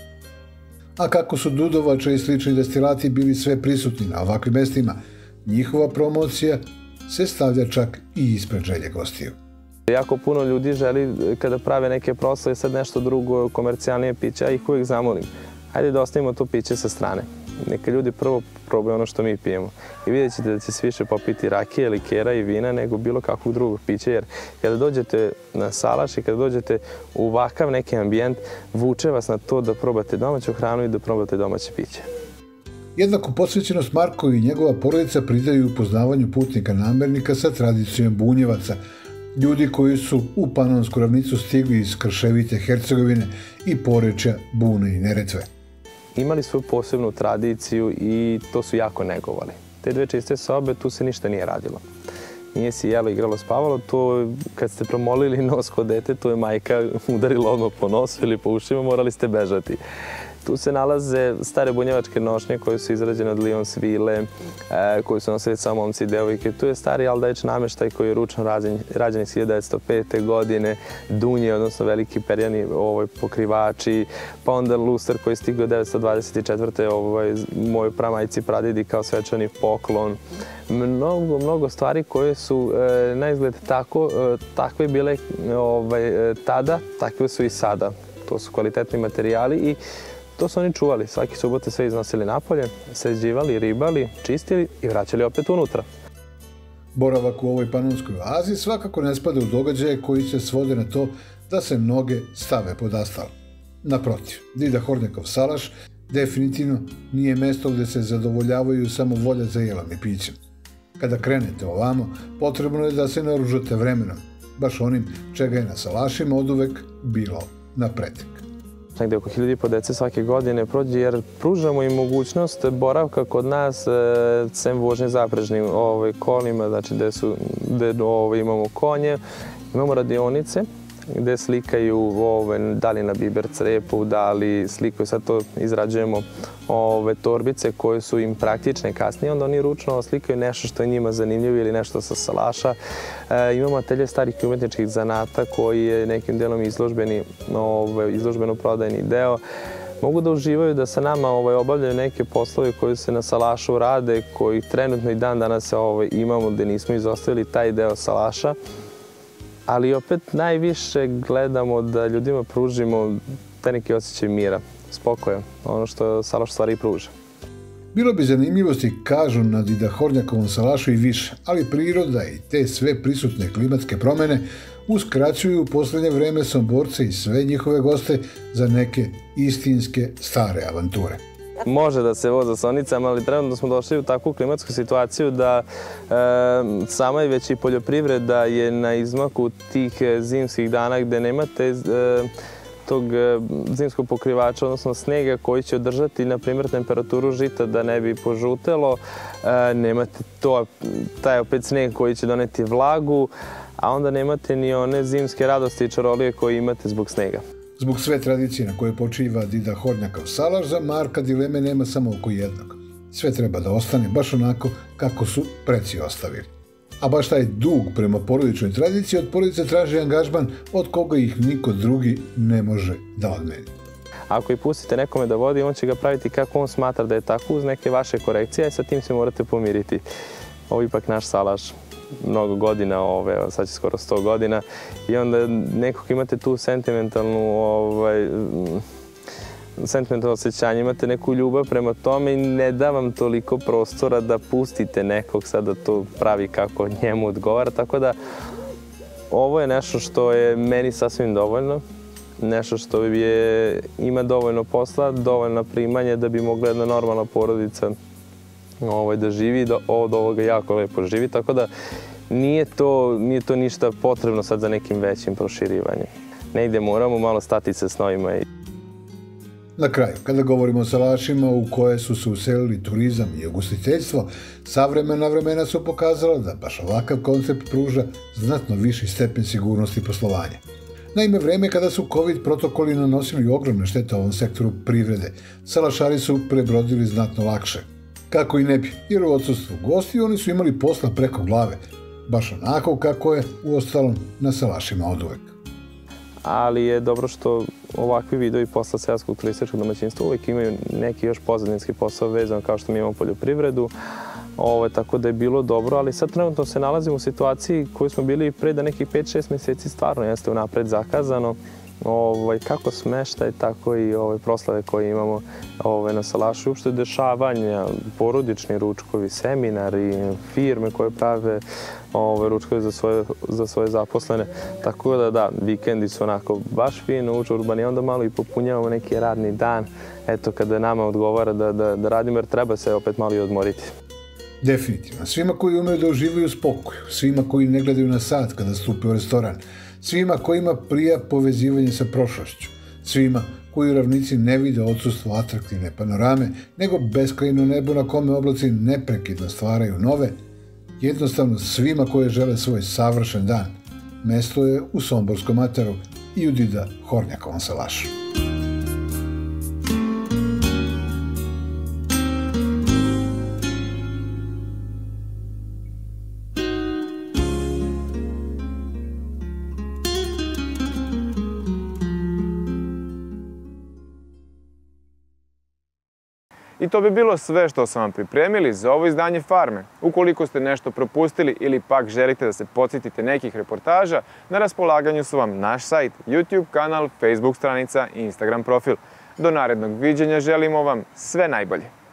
A kako su dudovača i slični destilati bili sve prisutni na ovakvim mestima, njihova promocija se stavlja čak i ispred želje gostiju. Jako puno ljudi želi kada prave neke proslave sad nešto drugo, komercijalnije piće, ja ih uvijek zamolim. Hajde da ostavimo to piće sa strane. Neka ljudi prvo probaju ono što mi pijemo. I vidjet ćete da će se više popiti rakije, likera i vina nego bilo kakvog drugog pića. Jer kada dođete na salaš i kada dođete u ovakav neki ambijent, vuče vas na to da probate domaću hranu i da probate domaće piće. Jednaku posvećenost Marko i njegova porodica pridaju upoznavanju putnika namernika sa tradicijom bunjevaca, ljudi koji su u Panonsku ravnicu stigli iz krševite Hercegovine i porečja Bune i Neretve. Imali svoju posebnu tradiciju i to su jako negovali. Te dve čiste sobe, tu se ništa nije radilo. Nije se jelo, igralo, spavalo. To kad ste promolili nos kod dete, to je majka udarila odmah po nosu ili po ušima, morali ste bežati. Tu se nalaze stare bunjevačke nošnje koje su izrađene od lion svile, koje su nosili samo momci i devojke. Tu je stari Aldajč nameštaj koji je ručno rađen iz hiljadu devetsto pete. godine, dunje, odnosno veliki perjani pokrivači, pa onda luster koji je stigao devetsto dvadeset četvrte. mojoj pramajci pradedi kao svečani poklon. Mnogo, mnogo stvari koje su na izgled takve bile tada, takve su i sada. To su kvalitetni materijali i to su oni čuvali. Svaki subote sve iznosili napolje, sređivali, ribali, čistili i vraćali opet unutra. Boravak u ovoj panonskoj oazi svakako ne spada u događaje koji se svode na to da se noge stave pod astal. Naprotiv, Didihornjakov salaš definitivno nije mesto gde se zadovoljavaju samo volja za jelom i pićem. Kada krenete ovamo, potrebno je da se naoružate vremenom, baš onim čega je na salašima oduvek bilo na pretek. Negde oko hiljadu i po dece svake godine prođe jer pružamo im mogućnost boravka kod nas sem vožnje zaprežnim kolima, znači gde imamo konje, imamo radionice gde slikaju da li na biber crepu, da li slikaju, sad to izrađujemo torbice koje su im praktične kasnije, onda oni ručno slikaju nešto što je njima zanimljivo ili nešto sa salaša. Imamo atelje starih i umetničkih zanata koji je nekim delom izložbeno prodajni deo. Mogu da uživaju da sa nama obavljaju neke poslove koji se na salašu rade, koji trenutno i dan danas imamo gde nismo izostavili taj deo salaša. Ali opet najviše gledamo da ljudima pružimo taj neki osjećaj mira, spokoja, ono što salaš stvari i pruža. Bilo bi zanimljivosti, kažu na Didihornjakovom salašu i više, ali priroda i te sve prisutne klimatske promene uskraćuju u poslednje vreme Somborce i sve njihove goste za neke istinske stare avanture. Može da se voza sonicama, ali trenutno smo došli u takvu klimatsku situaciju da sama i već i poljoprivreda je na izmaku tih zimskih dana gde nemate tog zimskog pokrivača, odnosno snega koji će održati, na primjer, temperaturu žita da ne bi požutelo. Nemate taj opet sneg koji će doneti vlagu, a onda nemate ni one zimske radosti i čarolije koje imate zbog snega. Zbog sve tradicije na koje počiva Didihornjakov salaš, za Marka dileme nema samo oko jednog. Sve treba da ostane baš onako kako su preci ostavili. A baš taj dug prema porodičnoj tradiciji od porodice traži angažman od koga ih niko drugi ne može da odmeni. Ako i pustite nekome da vodi, on će ga praviti kako on smatra da je tako uz neke vaše korekcije, a sa tim se morate pomiriti. Ovo je ipak naš salaš. Mnogo godina, sad će skoro sto godina, i onda nekog imate tu sentimentalnu sentimentalno osjećanje, imate neku ljubav prema tome i ne da vam toliko prostora da pustite nekog sad da to pravi kako njemu odgovara, tako da ovo je nešto što je meni sasvim dovoljno. Nešto što je, ima dovoljno posla, dovoljno primanje da bi mogla jedna normalna porodica ovaj, da živi, da od ovoga jako lepo živi. Tako da nije to, nije to ništa potrebno sad za nekim većim proširivanjem. Negdje moramo malo stati se s novima. Na kraju, kada govorimo o salašima u koje su se uselili turizam i ugostiteljstvo, savremena vremena su pokazala da baš ovakav koncept pruža znatno viši stepen sigurnosti poslovanja. Naime, vreme kada su COVID protokoli nanosili ogromne štete ovom sektoru privrede, salašari su prebrodili znatno lakše. Kako i ne bi, jer u odsustvu gosti oni su imali posla preko glave, baš onako kako je uostalom na salašima oduvek. Ali je dobro što ovakvi vidovi posla seoskog turističkog domaćinstva uvijek imaju neki još pozadinski posao vezan kao što mi imamo poljoprivredu. Ovo, tako da je bilo dobro, ali sad trenutno se nalazimo u situaciji koju smo bili pre da nekih pet šest mjeseci stvarno jeste unapred zakazano. Ovaj, kako smeštaj, tako i ove proslave koje imamo ove, na salašu. Uopšte dešavanja, porodični ručkovi, seminari, firme koje prave ove, ručkove za svoje, za svoje zaposlene. Tako da da, vikendi su onako baš fino, užurbani, onda malo i popunjavamo neki radni dan. Eto, kada nama odgovara da, da, da radimo, jer treba se opet malo i odmoriti. Definitivno. Svima koji umeju da uživaju spokoju, svima koji ne gledaju na sat kada stupe u restoran, svima kojima prija povezivanje sa prošlošću, svima koji u ravnici ne vide odsustvo atraktivne panorame, nego beskrajno nebo na kome oblaci neprekidno stvaraju nove, jednostavno svima koji žele svoj savršen dan, mesto je u Somborskom ataru i u Dida Hornjakovom salašu. I to bi bilo sve što sam vam pripremili za ovo izdanje Farme. Ukoliko ste nešto propustili ili pak želite da se podsjetite nekih reportaža, na raspolaganju su vam naš sajt, YouTube kanal, Facebook stranica i Instagram profil. Do narednog viđenja želimo vam sve najbolje.